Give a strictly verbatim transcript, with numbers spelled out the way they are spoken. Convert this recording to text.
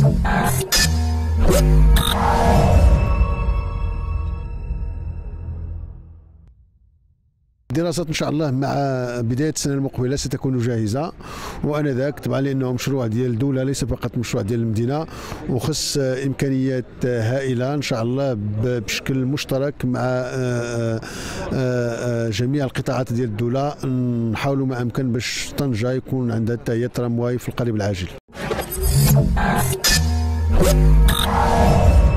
الدراسات ان شاء الله مع بدايه السنه المقبله ستكون جاهزه، وانذاك طبعا لانه مشروع ديال الدوله ليس فقط مشروع ديال المدينه، وخص امكانيات هائله ان شاء الله بشكل مشترك مع جميع القطاعات ديال الدوله. نحاولوا ما امكن باش طنجه يكون عندها حتى هي ترامواي في القريب العاجل.